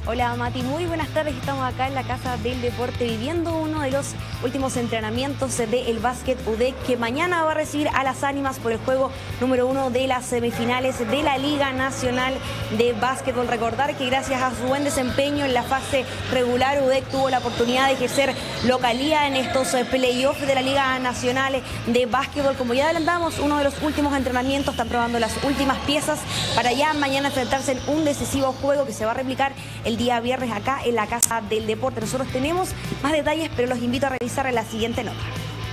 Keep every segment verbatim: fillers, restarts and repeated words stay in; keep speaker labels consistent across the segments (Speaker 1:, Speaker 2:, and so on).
Speaker 1: Hola Mati, muy buenas tardes. Estamos acá en la Casa del Deporte viviendo uno de los últimos entrenamientos del Básquet U D E C, que mañana va a recibir a las Ánimas por el juego número uno de las semifinales de la Liga Nacional de Básquetbol. Recordar que gracias a su buen desempeño en la fase regular, U D E C tuvo la oportunidad de ejercer localía en estos playoffs de la Liga Nacional de Básquetbol. Como ya adelantamos, uno de los últimos entrenamientos, están probando las últimas piezas para ya mañana enfrentarse en un decisivo juego que se va a replicar el día viernes acá en la Casa del Deporte. Nosotros tenemos más detalles, pero los invito a revisar en la siguiente nota.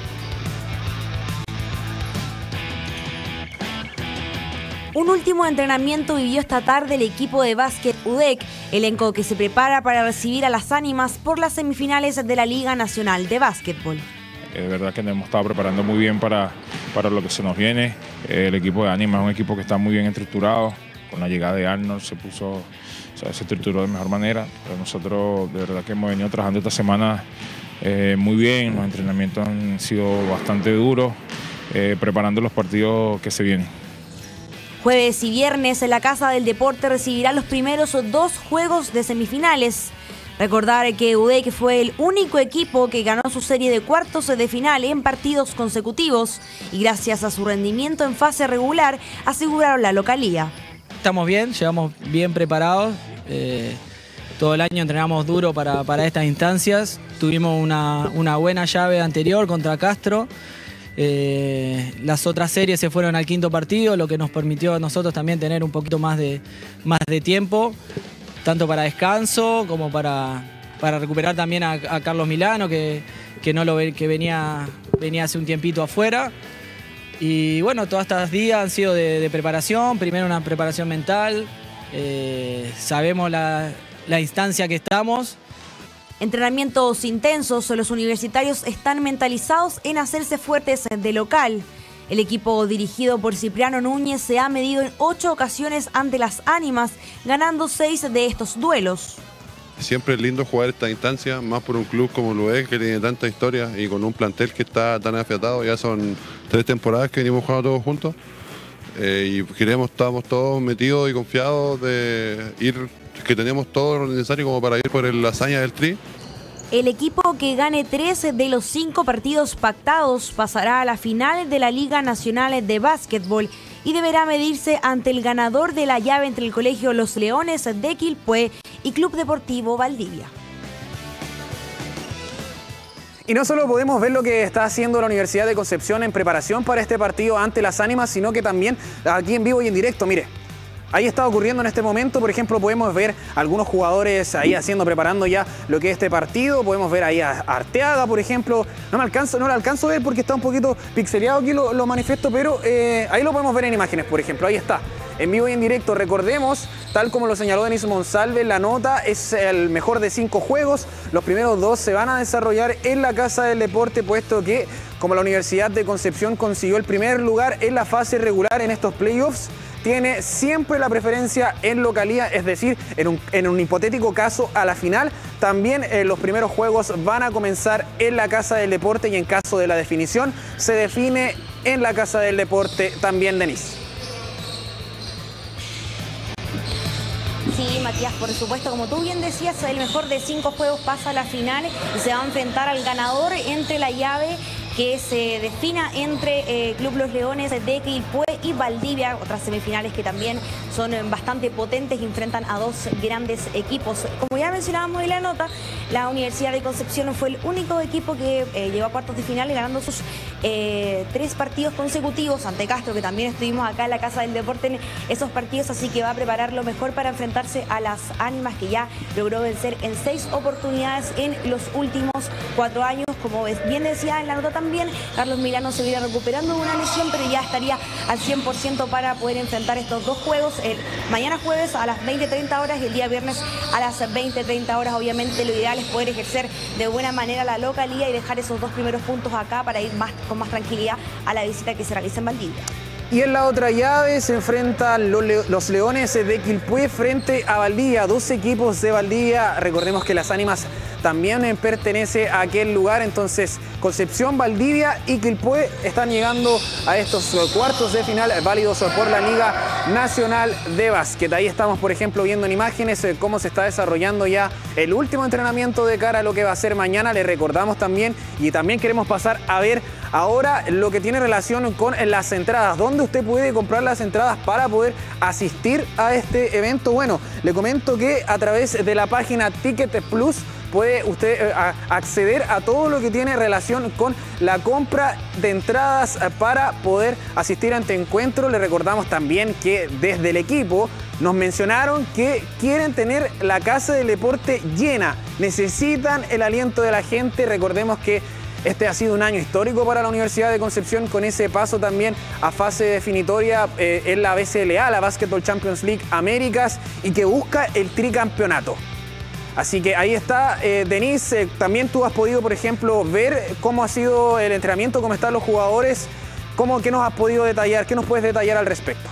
Speaker 1: Un último entrenamiento vivió esta tarde el equipo de básquet U D E C, elenco que se prepara para recibir a las Ánimas por las semifinales de la Liga Nacional de Básquetbol.
Speaker 2: Es verdad que nos hemos estado preparando muy bien para, para lo que se nos viene. El equipo de Ánimas es un equipo que está muy bien estructurado. Con la llegada de Arnold se puso, o sea, se estructuró de mejor manera. Pero nosotros de verdad que hemos venido trabajando esta semana eh, muy bien. Los entrenamientos han sido bastante duros, eh, preparando los partidos que se vienen.
Speaker 1: Jueves y viernes en la Casa del Deporte recibirá los primeros dos juegos de semifinales. Recordar que U D E C fue el único equipo que ganó su serie de cuartos de final en partidos consecutivos y gracias a su rendimiento en fase regular aseguraron la localía.
Speaker 3: Estamos bien, llegamos bien preparados, eh, todo el año entrenamos duro para, para estas instancias, tuvimos una, una buena llave anterior contra Castro, eh, las otras series se fueron al quinto partido, lo que nos permitió a nosotros también tener un poquito más de, más de tiempo, tanto para descanso como para, para recuperar también a, a Carlos Milano, que, que, no lo, que venía, venía hace un tiempito afuera. Y bueno, todos estos días han sido de, de preparación, primero una preparación mental, eh, sabemos la, la instancia que estamos.
Speaker 1: Entrenamientos intensos, los universitarios están mentalizados en hacerse fuertes de local. El equipo dirigido por Cipriano Núñez se ha medido en ocho ocasiones ante las Ánimas, ganando seis de estos duelos.
Speaker 4: Siempre es lindo jugar esta instancia, más por un club como el U D E C, que tiene tanta historia y con un plantel que está tan afiatado. Ya son tres temporadas que venimos jugando todos juntos eh, y queremos, estamos todos metidos y confiados de ir, que tenemos todo lo necesario como para ir por la hazaña del tri.
Speaker 1: El equipo que gane tres de los cinco partidos pactados pasará a la final de la Liga Nacional de Básquetbol y deberá medirse ante el ganador de la llave entre el Colegio Los Leones de Quilpué y Club Deportivo Valdivia.
Speaker 5: Y no solo podemos ver lo que está haciendo la Universidad de Concepción en preparación para este partido ante las Ánimas, sino que también aquí en vivo y en directo, mire. Ahí está ocurriendo en este momento, por ejemplo, podemos ver algunos jugadores ahí haciendo, preparando ya lo que es este partido. Podemos ver ahí a Arteaga, por ejemplo. No me alcanzo, no lo alcanzo a ver porque está un poquito pixeleado aquí, lo, lo manifiesto, pero eh, ahí lo podemos ver en imágenes, por ejemplo. Ahí está, en vivo y en directo. Recordemos, tal como lo señaló Denis Monsalve, la nota es el mejor de cinco juegos. Los primeros dos se van a desarrollar en la Casa del Deporte, puesto que, como la Universidad de Concepción consiguió el primer lugar en la fase regular en estos playoffs, tiene siempre la preferencia en localía, es decir, en un, en un hipotético caso a la final, también eh, los primeros juegos van a comenzar en la Casa del Deporte y en caso de la definición se define en la Casa del Deporte también, Denis.
Speaker 1: Sí, Matías, por supuesto, como tú bien decías, el mejor de cinco juegos pasa a la final y se va a enfrentar al ganador entre la llave que se defina entre eh, Club Los Leones de Quilpué y Valdivia, otras semifinales que también son bastante potentes y enfrentan a dos grandes equipos. Como ya mencionábamos en la nota, la Universidad de Concepción fue el único equipo que eh, llegó a cuartos de final ganando sus eh, tres partidos consecutivos ante Castro, que también estuvimos acá en la Casa del Deporte en esos partidos, así que va a preparar lo mejor para enfrentarse a las Ánimas, que ya logró vencer en seis oportunidades en los últimos cuatro años. Como bien decía en la nota también, Carlos Milano se viene recuperando de una lesión, pero ya estaría al cien por ciento para poder enfrentar estos dos juegos. El mañana jueves a las veinte treinta horas y el día viernes a las veinte treinta horas. Obviamente lo ideal es poder ejercer de buena manera la localía y dejar esos dos primeros puntos acá para ir más, con más tranquilidad a la visita que se realiza en Valdivia.
Speaker 5: Y en la otra llave se enfrentan los, Le los Leones de Quilpué frente a Valdivia, dos equipos de Valdivia. Recordemos que las Ánimas también pertenece a aquel lugar, entonces Concepción, Valdivia y Quilpué están llegando a estos cuartos de final válidos por la Liga Nacional de Básquet. Ahí estamos, por ejemplo, viendo en imágenes cómo se está desarrollando ya el último entrenamiento de cara a lo que va a ser mañana. Les recordamos también, y también queremos pasar a ver ahora lo que tiene relación con las entradas. ¿Dónde usted puede comprar las entradas para poder asistir a este evento? Bueno, le comento que a través de la página Ticket Plus puede usted acceder a todo lo que tiene relación con la compra de entradas para poder asistir a este encuentro. Le recordamos también que desde el equipo nos mencionaron que quieren tener la Casa del Deporte llena, necesitan el aliento de la gente. Recordemos que este ha sido un año histórico para la Universidad de Concepción, con ese paso también a fase definitoria eh, en la B C L A, la Basketball Champions League Américas, y que busca el tricampeonato. Así que ahí está, eh, Denise, eh, también tú has podido, por ejemplo, ver cómo ha sido el entrenamiento, cómo están los jugadores, cómo, qué nos has podido detallar, qué nos puedes detallar al respecto.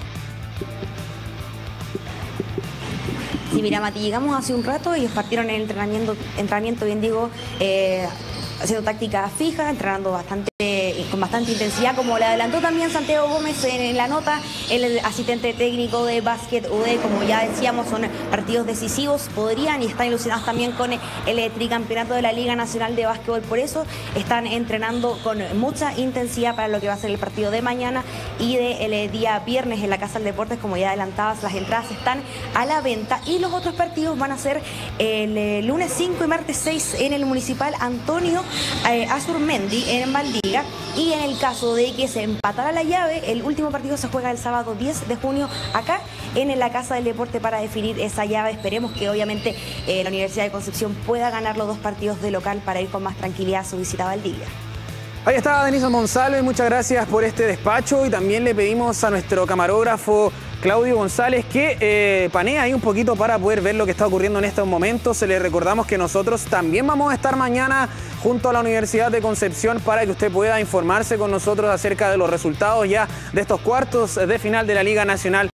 Speaker 1: Sí, mira, Mati, llegamos hace un rato, ellos partieron el entrenamiento, entrenamiento bien digo, eh, haciendo táctica fija, entrenando bastante, con bastante intensidad, como le adelantó también Santiago Gómez en, en la nota, el asistente técnico de básquet U D, como ya decíamos, son partidos decisivos, podrían y están ilusionados también con el, el tricampeonato de la Liga Nacional de Básquetbol, por eso están entrenando con mucha intensidad para lo que va a ser el partido de mañana y del de día viernes en la Casa del Deportes. Como ya adelantabas, las entradas están a la venta y los otros partidos van a ser el, el lunes cinco y martes seis en el Municipal Antonio Eh, Azurmendi en Valdivia, y en el caso de que se empatara la llave, el último partido se juega el sábado diez de junio acá en la Casa del Deporte para definir esa llave. Esperemos que obviamente eh, la Universidad de Concepción pueda ganar los dos partidos de local para ir con más tranquilidad a su visita a Valdivia.
Speaker 5: Ahí está Denise Monsalve, muchas gracias por este despacho, y también le pedimos a nuestro camarógrafo Claudio González que eh, panee ahí un poquito para poder ver lo que está ocurriendo en estos momentos. Se le recordamos que nosotros también vamos a estar mañana junto a la Universidad de Concepción para que usted pueda informarse con nosotros acerca de los resultados ya de estos cuartos de final de la Liga Nacional